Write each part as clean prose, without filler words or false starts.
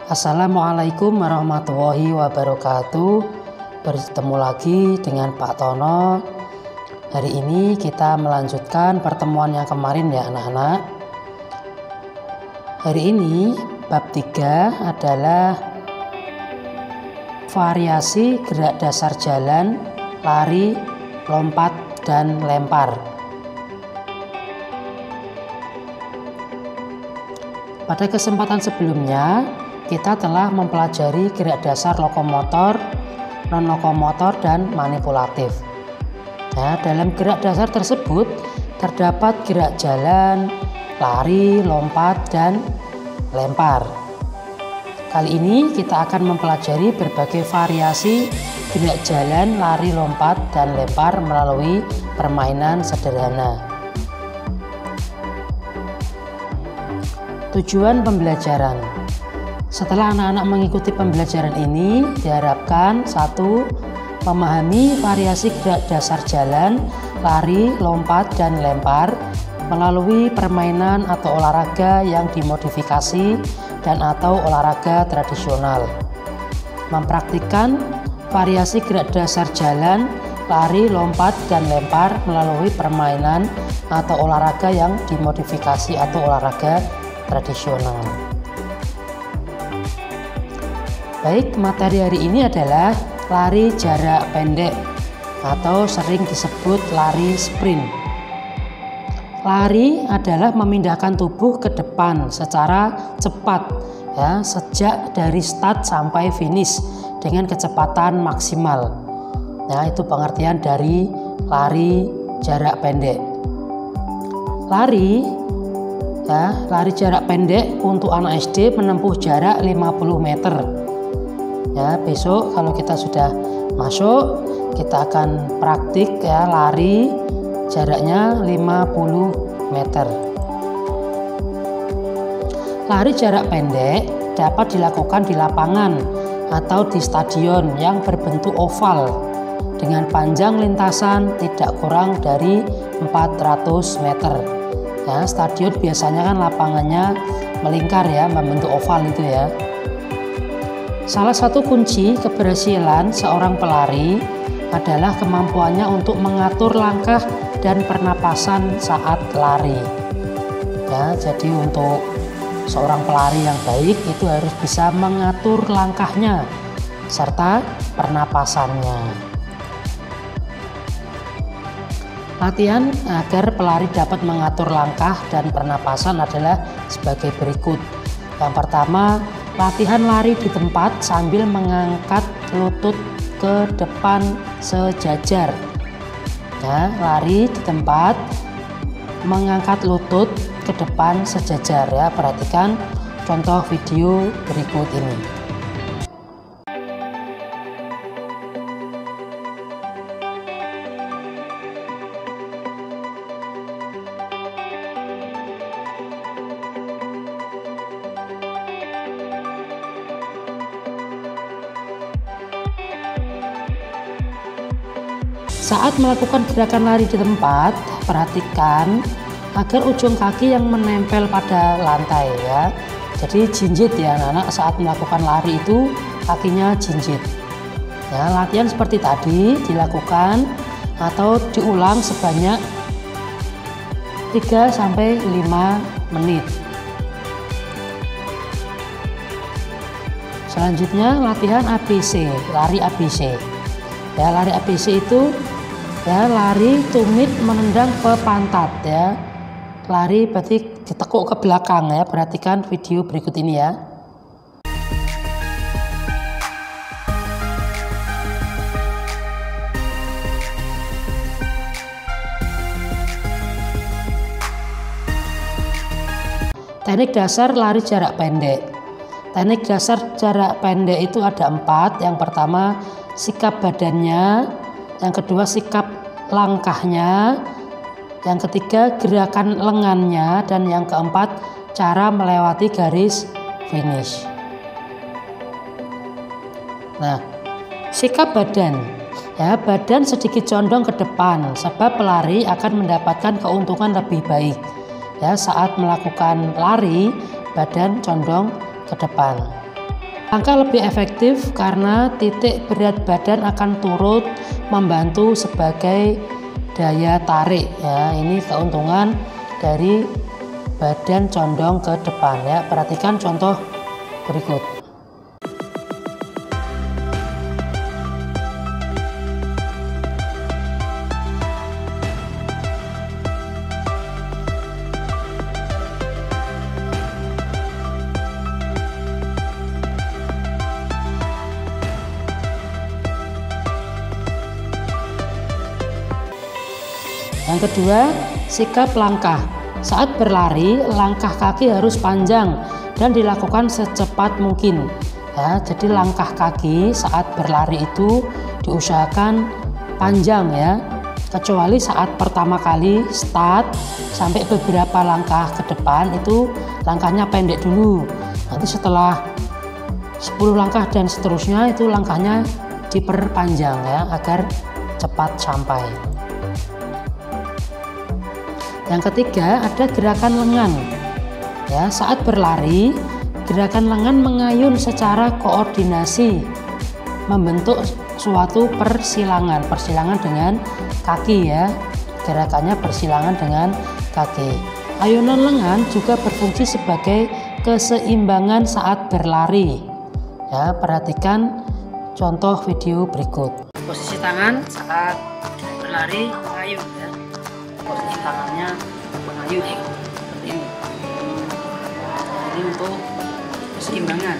Assalamualaikum warahmatullahi wabarakatuh. Bertemu lagi dengan Pak Tono. Hari ini kita melanjutkan pertemuan yang kemarin ya anak-anak. Hari ini bab 3 adalah variasi gerak dasar jalan, lari, lompat, dan lempar. Pada kesempatan sebelumnya kita telah mempelajari gerak dasar lokomotor, non-lokomotor, dan manipulatif. Nah, dalam gerak dasar tersebut terdapat gerak jalan, lari, lompat, dan lempar. Kali ini kita akan mempelajari berbagai variasi gerak jalan, lari, lompat, dan lempar melalui permainan sederhana. Tujuan pembelajaran. Setelah anak-anak mengikuti pembelajaran ini, diharapkan 1. Memahami variasi gerak dasar jalan, lari, lompat, dan lempar melalui permainan atau olahraga yang dimodifikasi dan atau olahraga tradisional. Mempraktikkan variasi gerak dasar jalan, lari, lompat, dan lempar melalui permainan atau olahraga yang dimodifikasi atau olahraga tradisional. Baik, materi hari ini adalah lari jarak pendek atau sering disebut lari sprint. Lari adalah memindahkan tubuh ke depan secara cepat ya, sejak dari start sampai finish dengan kecepatan maksimal. Nah, itu pengertian dari lari jarak pendek. Lari jarak pendek untuk anak SD menempuh jarak 50 meter. Ya, besok kalau kita sudah masuk, kita akan praktik ya lari jaraknya 50 meter. Lari jarak pendek dapat dilakukan di lapangan atau di stadion yang berbentuk oval dengan panjang lintasan tidak kurang dari 400 meter. Ya, stadion biasanya kan lapangannya melingkar ya, membentuk oval itu ya. Salah satu kunci keberhasilan seorang pelari adalah kemampuannya untuk mengatur langkah dan pernapasan saat lari. Ya, jadi untuk seorang pelari yang baik itu harus bisa mengatur langkahnya serta pernapasannya. Latihan agar pelari dapat mengatur langkah dan pernapasan adalah sebagai berikut. Yang pertama, latihan lari di tempat sambil mengangkat lutut ke depan sejajar. Nah, lari di tempat mengangkat lutut ke depan sejajar ya. Perhatikan contoh video berikut ini. Saat melakukan gerakan lari di tempat, perhatikan agar ujung kaki yang menempel pada lantai ya. Jadi jinjit ya anak-anak, saat melakukan lari itu kakinya jinjit. Ya, latihan seperti tadi dilakukan atau diulang sebanyak 3-5 menit. Selanjutnya latihan ABC, lari ABC. Ya, lari ABC itu ya lari tumit menendang ke pantat ya. Lari berarti ditekuk ke belakang ya. Perhatikan video berikut ini ya. Teknik dasar lari jarak pendek. Teknik dasar jarak pendek itu ada 4. Yang pertama, sikap badannya. Yang kedua, sikap langkahnya. Yang ketiga, gerakan lengannya. Dan yang keempat, cara melewati garis finish. Nah, sikap badan. Ya, badan sedikit condong ke depan sebab pelari akan mendapatkan keuntungan lebih baik. Ya, saat melakukan lari, badan condong ke depan. Langkah lebih efektif karena titik berat badan akan turut membantu sebagai daya tarik ya. Ini keuntungan dari badan condong ke depan ya. Perhatikan contoh berikut. Yang kedua, sikap langkah. Saat berlari, langkah kaki harus panjang dan dilakukan secepat mungkin. Ya, jadi langkah kaki saat berlari itu diusahakan panjang ya. Kecuali saat pertama kali start sampai beberapa langkah ke depan itu langkahnya pendek dulu. Nanti setelah 10 langkah dan seterusnya itu langkahnya diperpanjang ya agar cepat sampai. Yang ketiga, ada gerakan lengan. Ya, saat berlari, gerakan lengan mengayun secara koordinasi, membentuk suatu persilangan dengan kaki ya. Gerakannya persilangan dengan kaki. Ayunan lengan juga berfungsi sebagai keseimbangan saat berlari. Ya, perhatikan contoh video berikut. Posisi tangan saat berlari mengayun ya. Posisi tangannya mengayun seperti ini. Ini untuk keseimbangan.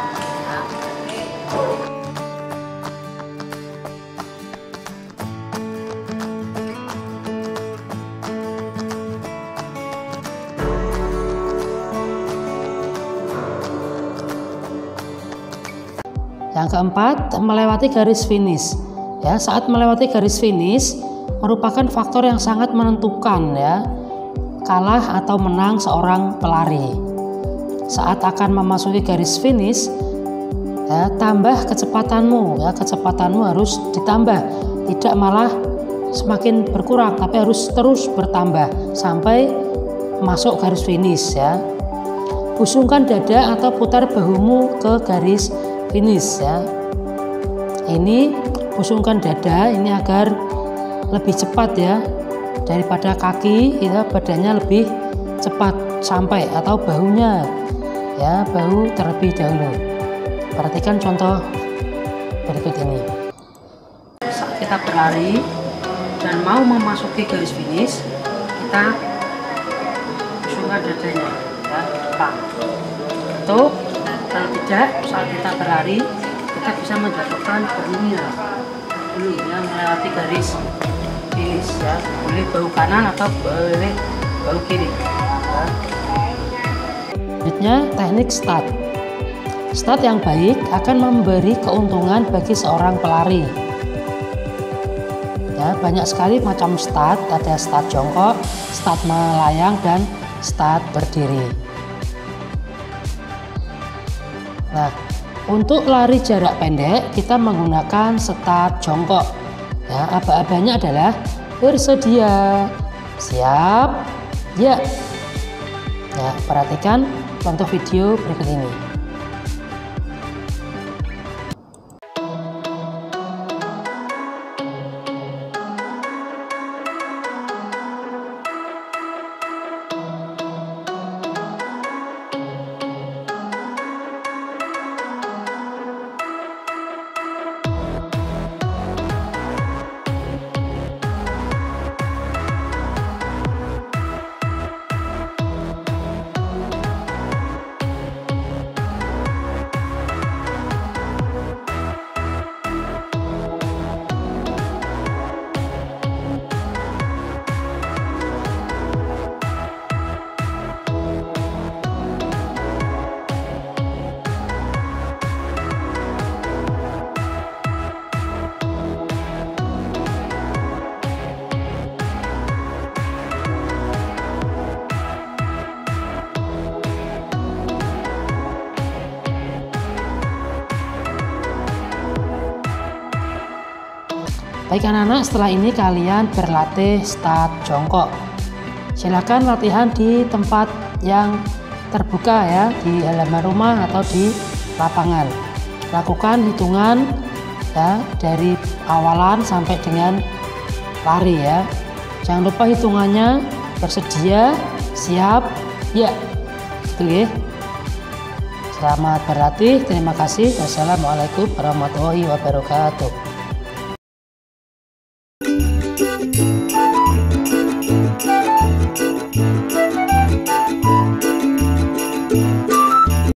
Yang keempat, melewati garis finish. Ya, saat melewati garis finish merupakan faktor yang sangat menentukan ya, kalah atau menang seorang pelari. Saat akan memasuki garis finish, ya, tambah kecepatanmu ya, kecepatanmu harus ditambah, tidak malah semakin berkurang, tapi harus terus bertambah sampai masuk garis finish ya. Busungkan dada atau putar bahumu ke garis finish ya. Ini busungkan dada ini agar lebih cepat ya daripada kaki ya, badannya lebih cepat sampai, atau bahunya ya, bahu terlebih dahulu. Perhatikan contoh berikut ini. Saat kita berlari dan mau memasuki garis finish, kita busungkan dadanya ya, depan. Untuk kalau tidak, saat kita berlari kita bisa menjatuhkan bahunya dulu ya, melewati garis finish ya, boleh bahu kanan atau boleh bahu kiri ya. Selanjutnya teknik start. Start yang baik akan memberi keuntungan bagi seorang pelari ya. Banyak sekali macam start, ada start jongkok, start melayang, dan start berdiri. Nah, untuk lari jarak pendek kita menggunakan start jongkok. Ya, aba-abanya adalah bersedia, siap, ya. Ya, perhatikan contoh video berikut ini. Baik anak-anak, setelah ini kalian berlatih start jongkok. Silakan latihan di tempat yang terbuka ya, di halaman rumah atau di lapangan. lakukan hitungan ya dari awalan sampai dengan lari ya. Jangan lupa hitungannya, bersedia, siap, ya. Itu ya. Selamat berlatih, terima kasih. Wassalamualaikum warahmatullahi wabarakatuh.